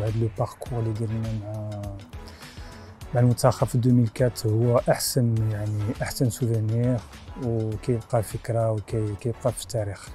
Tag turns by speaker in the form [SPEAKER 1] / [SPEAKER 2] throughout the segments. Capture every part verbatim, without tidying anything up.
[SPEAKER 1] وهذا لو باركور اللي درنا مع مع المنتخب في ألفين وأربعة هو احسن يعني احسن سوفينير وكيبقى فكره وكيبقى في التاريخ.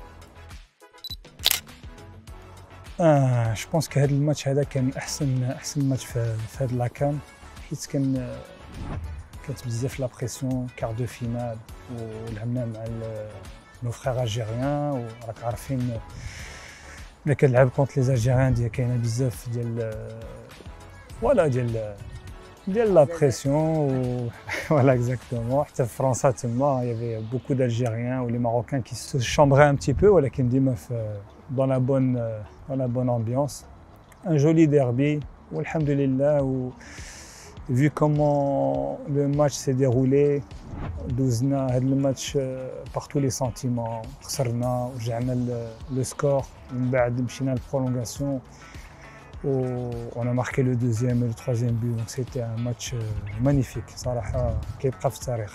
[SPEAKER 1] اه جو بونس كو هذا الماتش هذا كان احسن احسن ماتش في, في هذا لاكان، حيت كان كانت بزاف لا بريسيون كار دو فينال ولعبنا مع نو فخيغ الجيريان، وراك عارفين ملي كنلعب كونت لي الجيريان ديال كاينه بزاف ديال فوالا ديال ديال لا بريسيون فوالا اكزاكتومون. حتى في فرنسا تما يافي بوكو دالجيريان ولي ماروكان كي سو شامبري ان بتي بو، ولكن ديما في دون لا بون دون لا بون امبيونس. ان جولي ديربي والحمد لله. و vu comment le match s'est déroulé دوزنا هذا الماتش par tous les sentiments. خسرنا ورجعنا لو سكور، من بعد مشينا للبرولونغاسيون و on a marqué le deuxième et le troisième but. Donc c'était un match magnifique صراحة كيبقى في التاريخ.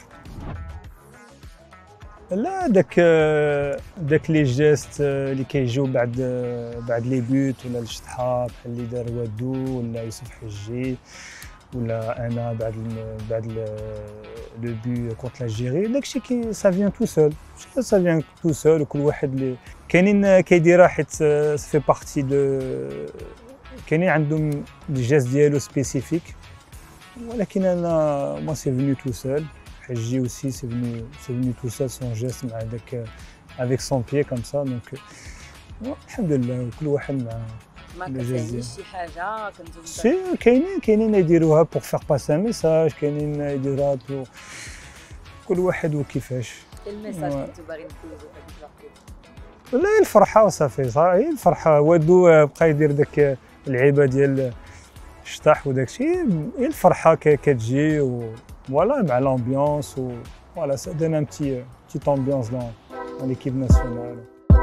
[SPEAKER 1] لا داك داك لي جيست اللي كيجيو بعد بعد لي بوت ولا الشطحه بحال اللي دار وادو ولا يوسف حجي ولا انا بعد بعد لو بو كونت الجيري، داكشي كي سا فيان تو سول سا فيان تو سول. وكل واحد اللي كاينين كيديرها حيت سي بارتي دو كاينين عندهم لي جيست ديالو سبيسيفيك، ولكن انا ما سي فينو تو سول. Hadji aussi c'est venu, c'est venu tout seul, son geste avec, avec son pied comme ça. Donc, alhamdoulilah, كل واحد مع
[SPEAKER 2] ما كتعنيش شي حاجة كنتو
[SPEAKER 1] سي كاينين كاينين يديروها بور فيغ باسي ان ميساج، كاينين يديروها بور كل واحد وكيفاش.
[SPEAKER 2] الميساج كنتو باغيين تدوزو هذيك الوقت؟
[SPEAKER 1] لا الفرحة وصافي، صافي هي الفرحة. وادو بقى يدير داك اللعيبة ديال الشطح وداكشي، هي الفرحة كتجي و voilà, bah, l'ambiance, ou, voilà, ça donne un petit, euh, petite ambiance dans, dans l'équipe nationale.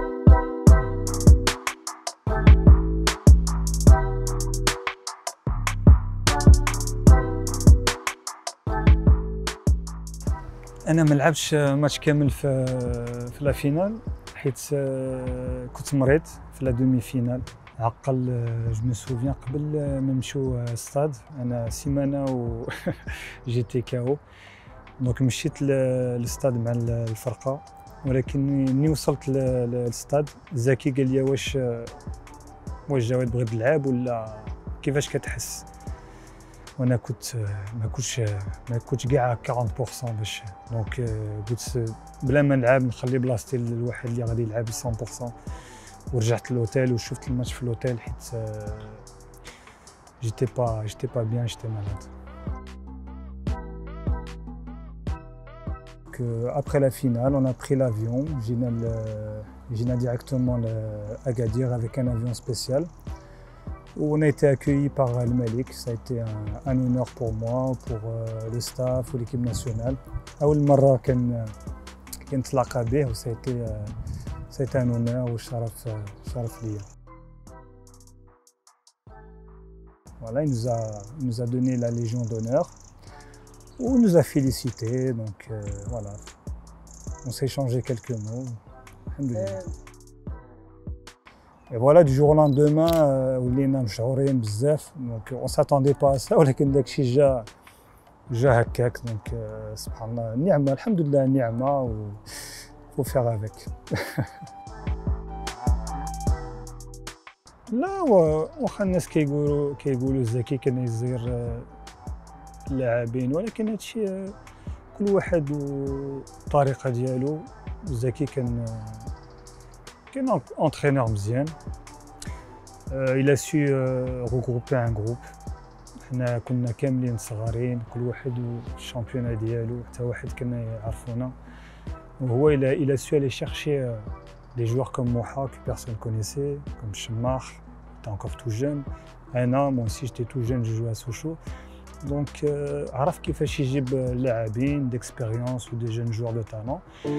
[SPEAKER 1] أنا ما لعبتش ماتش كامل في في لا فينال، حيت كنت مريض في لا دومي فينال. عقل جو مي سوفيان قبل ما نمشيو ستاد انا سيمانه و جيتي كاو. دونك مشيت للستاد مع الفرقه، ولكن ملي وصلت للستاد زكي قال لي واش واش جواد بغيت تلعب ولا كيفاش كتحس. وانا كنت ما كنتش ما كنتش كاع أربعين بالمية باش. دونك قلت بلا ما نلعب نخلي بلاصتي لواحد اللي غادي يلعب مية بالمية. ورجعت للوتيل وشفت الماتش في الوتيل حيت جيتي با جيتي با بيان جيتي مالاد. Après la finale, on a pris l'avion, جينا directement à Agadir avec un avion spécial. On a été accueillis par le Malik, ça a été un, un honneur pour moi, pour euh, le staff ou l'équipe nationale. أول مرة كان كنتلاقى به و ça a été C'était un honneur ou sharaf, sharaf liya. Voilà, il nous a, il nous a donné la Légion d'honneur, ou il nous a félicité. Donc euh, voilà, on s'est échangé quelques mots. Et voilà, du jour au lendemain, ولينا مشعورين بزاف. Donc on s'attendait pas à ça, ولكن داكشي جا جا هكاك. Donc سبحان الله، النعمة الحمد لله النعمة و faut faire avec. لا واخا الناس كيقولوا كيقولوا زكي كان يزير اللاعبين، ولكن هادشي كل واحد والطريقه ديالو. زكي كان كان انترينور مزيان. il a su regrouper un groupe. حنا كنا كاملين صغارين، كل واحد والشامبيون ديالو، حتى واحد كنا يعرفونا. وهو il a, il a su aller chercher euh, des joueurs comme Moha que personne ne connaissait, comme Chemar, qui était encore tout jeune. Anna, moi aussi j'étais tout jeune, je jouais à Sochaux. Donc عرف كيفاش يجيب لاعبين d'expérience ou des jeunes joueurs de talent.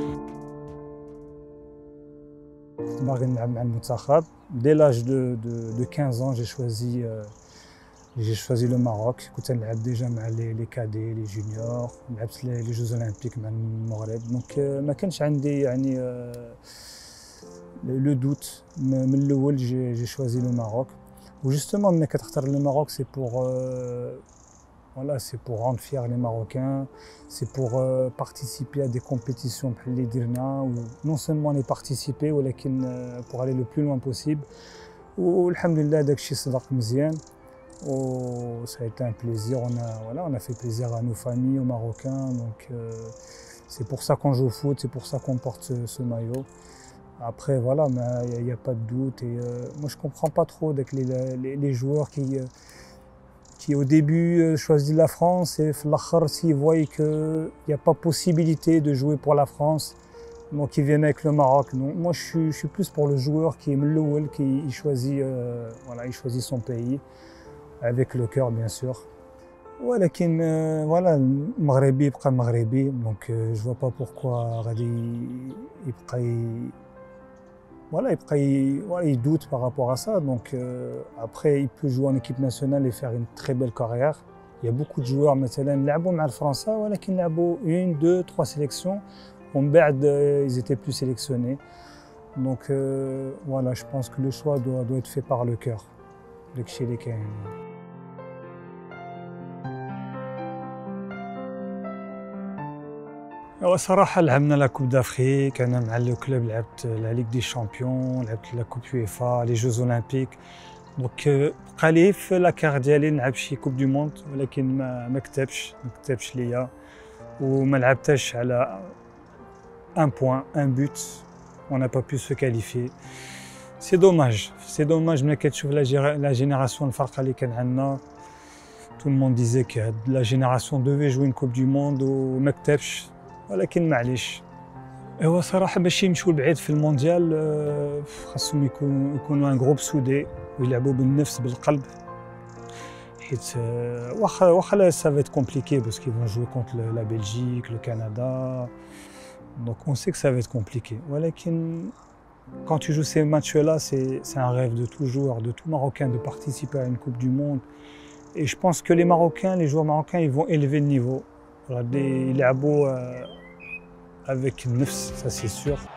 [SPEAKER 1] باغي نلعب مع المنتخب. Dès l'âge de, de, de quinze ans, j'ai choisi euh, j'ai choisi le Maroc. كنت نلعب ديجا مع لي لي كادي لي جونيور، لعبت لي جوز اولمبيك مع المغرب. دونك ما كانش عندي يعني لو دوت من الاول. جي جي شوازي لو ماروك. وجوستومون ملي كتختار le Maroc c'est pour euh, voilà c'est pour rendre fiers les Marocains, c'est pour euh, participer à des compétitions بحال اللي درنا, ou non seulement les participer ولكن euh, pour aller le plus loin possible. والحمد لله داكشي صدق مزيان. Oh, ça a été un plaisir, on a, voilà, on a fait plaisir à nos familles, aux Marocains, donc euh, c'est pour ça qu'on joue au foot, c'est pour ça qu'on porte ce, ce maillot. Après, voilà, il n'y a, a pas de doute. Et, euh, moi, je ne comprends pas trop avec les, les, les joueurs qui, euh, qui, au début, euh, choisissent la France et l'akhar, s'ils voient qu'il n'y a pas possibilité de jouer pour la France, donc ils viennent avec le Maroc. Donc, moi, je suis, je suis plus pour le joueur qui est Mlouel, qui il choisit, euh, voilà, il choisit son pays. Avec le cœur bien sûr. ولكن voilà, المغربي يبقى مغربي, donc je vois pas pourquoi غادي يبقى voilà, يبقى voilà, il doute par rapport à ça. Donc euh, après il peut jouer en équipe nationale et faire une très belle carrière. Il y a beaucoup de joueurs مثلا لعبوا مع الفرنسا ولكن لعبوا une, deux, trois sélections ومن بعد ils étaient plus sélectionnés. Donc euh, voilà, je pense que le choix doit, doit être fait par le cœur. داكشي اللي كاين. صراحة لعبنا لا كوب دافريك، أنا مع لو كلوب لعبت لا ليغ دي شامبيون، لعبت لا كوب يويفا، لي جوز أولمبيك، دونك بقى لي في لاكار ديالي نلعب شي كوب دو موند ولكن ما ما كتبش ما كتبش ليا وما لعبتش على ان بوان ان بوت، on n'a pas pu se qualifier. C'est dommage, c'est dommage ملي كتشوف لا جينيراسيون الفارقة اللي كان عندنا. Tout le monde disait que la génération devait jouer une coupe du monde وما كتبش. ولكن معليش. هو صراحة باش يمشيو لبعيد في المونديال خاصهم يكونوا يكونوا ان جروب سودي ويلعبوا بالنفس بالقلب، حيت واخا واخا ça va être compliqué parce qu'ils vont jouer contre la Belgique, le Canada. Donc on sait que ça va être compliqué. ولكن quand tu joues ces matchs-là, c'est c'est un rêve de tout joueur, de tout Marocain de participer à une Coupe du Monde. Et je pense que les Marocains, les joueurs marocains, ils vont élever le niveau. غادي يلعبوا avec النفس, ça c'est sûr.